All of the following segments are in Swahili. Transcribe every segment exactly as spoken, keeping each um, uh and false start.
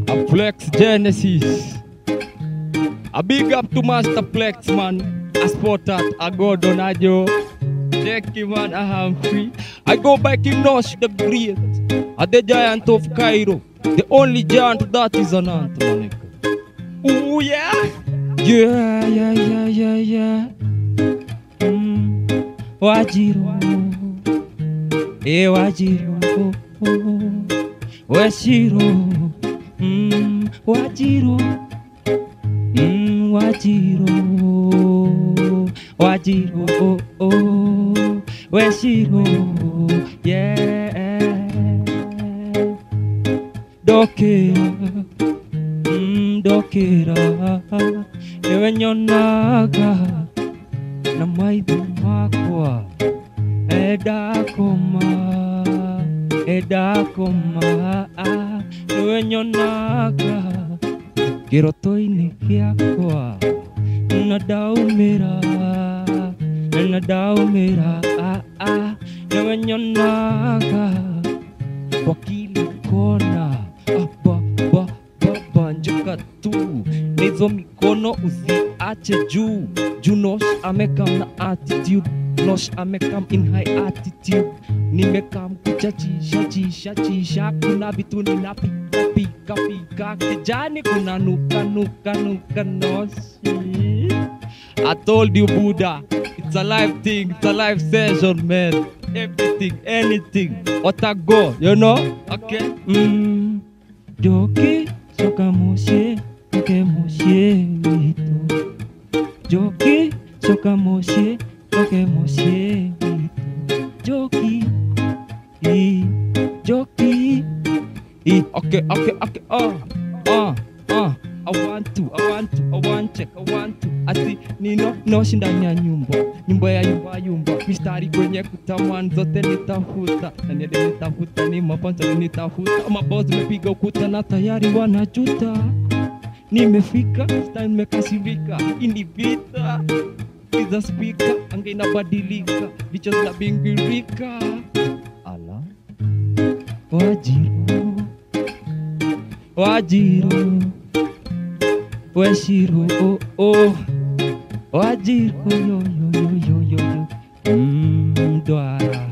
A Flex Genesis. A big up to Master Flex, man. A spot at a god on a Joe. Check him, man, I am free. I go by King Nosh the Great. A the giant of Cairo. The only giant that is an ant, man. Ooh, yeah. Yeah, yeah, yeah, yeah, yeah. Mm. Wajiro. Eh, Wajiro. Washiro. Mm. Wajiro. Mm. Wajiro. Wajiro. Oh, oh. Washiro. Yeah. Dokera. Mm. Dokera. Ewe nyonaga na maidu makwa eda koma eda koma ewe nyonaga kirotoini kiakwa na daumira na daumira ewe nyonaga wakili kona aba ba ba njaka tu nizo mikono uziache juu juu Nosh amekam na attitude Nosh amekam in high attitude nimekam kuchachisha chisha chisha kuna vitu ninapika pika pika kijani kuna nuka nuka nuka Nosh. I told you Buddha, it's a live thing, it's a live session, man. Everything, anything, what I go, you know? Okay. Mm. Joki soka moshe soke moshe wito Joki soka moshe soke moshe wito Joki e Joki e okay okay okay uh uh uh I want to I want to I want check I want to ati nino Nosh ndani ya nyumba nyumba ya yumba yumba mistari kwenye kutamani zote nitafuta na niende nitafuta ni mapanza nitafuta maboss mepiga ukuta na tayari wanajuta nimefika style mekasirika ini vita kiza speaker anga inabadilika vichwa zinabingirika ala Wajiro Wajiro Washiro oh oh Wajiro yo yo yo yo yo yo mm dwara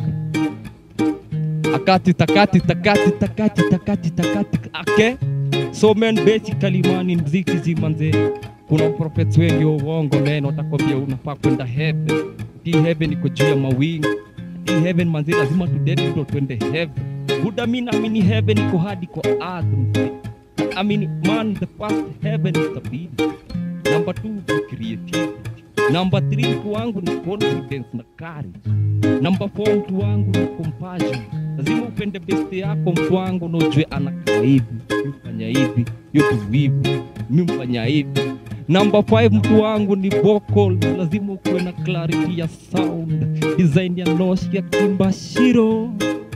akati takati takati takati takati takati okay. So man basically man in mziki zimanze kuna prophets wengi wa uongo man watakwambia unafaa kwenda heaven di heaven iko juu ya mawingu di heaven manze lazima tudedi ndo twende heaven Buddha mina mini heaven iko hadi kwa earth mzee. I mean, man, the first heaven is the beat. Number two, the creativity. Number three, mtu wangu ni confidence na courage. Number four, mtu wangu ni compassion. Lazima upende best yako mtu wangu na ujue anakaa hivi, mfanya hivi, yuko hivi, mfanya hivi. Number five, mtu wangu ni vocal. Lazima ukuwe na clarity ya sound. Design ya Nosh ya Kimbashiro.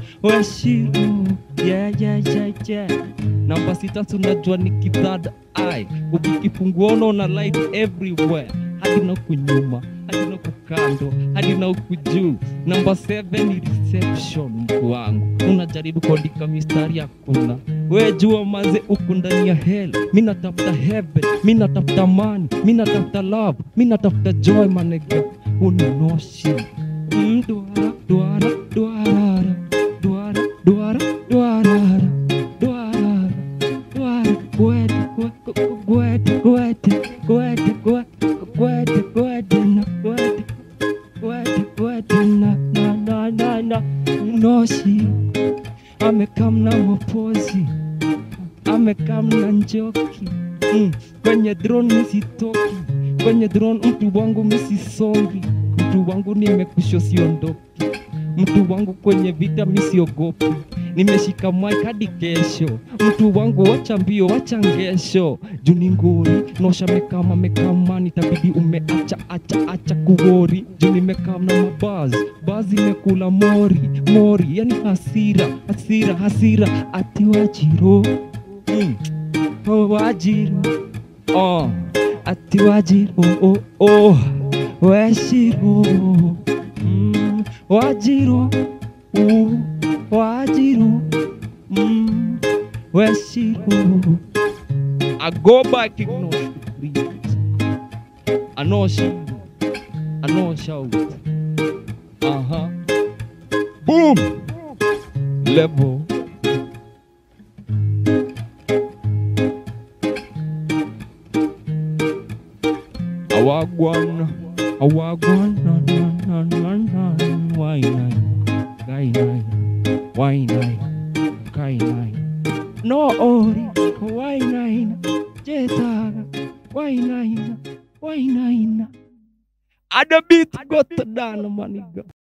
Washiro, yeah, yeah, yeah, yeah. Number sita tunajua ni kithird eye. Ukikifungua unaona light everywhere. Hadi na kunyuma, hadi na kukando, hadi na ukujuu. Number seven ni reception mtu wangu. Unajaribu kuandika mistari hakuna. We jua maze uko ndani ya hell. Mimi natafuta heaven, mimi natafuta money, mimi natafuta love, mimi natafuta joy manega. Unonoshi. Mm, duara, duara, duara. Duara, duara, duara. Duara, duara. Gwete, gwete, gwete, gwete, gwete, gwete, gwete, na gwete, gwete, gwete, na na na na na. Noshi amekam na mapozi, amekam na njoki. Mm. Kwenye drone misitoki, kwenye drone mtu wangu misisongi, mtu wangu nimekusho siondoki. Mtu wangu kwenye vita misiogopi. Nimeshika mic hadi kesho. Mtu wangu wacha mbio wacha ngesho. Juni ngori Nosh amekama mekama nitabidi umeacha acha acha kuwori. Juni mekama na mabaz bazi mekula mori mori yani hasira hasira hasira ati Wajiro mm. Oh Wajiro oh ati Wajiro oh oh Washiro mm. Wajiro uh, Wajiro mm. Washiro go back ignore the breeze. I know shout, I know shout. Uh-huh. Boom! Level. Awagwan, awagwan, nan nan nan nan nan, why nine, guy nine, why nine, guy nine. No ori, why nine, jetaga, why nine, why nine. Ada beat got down, maniga.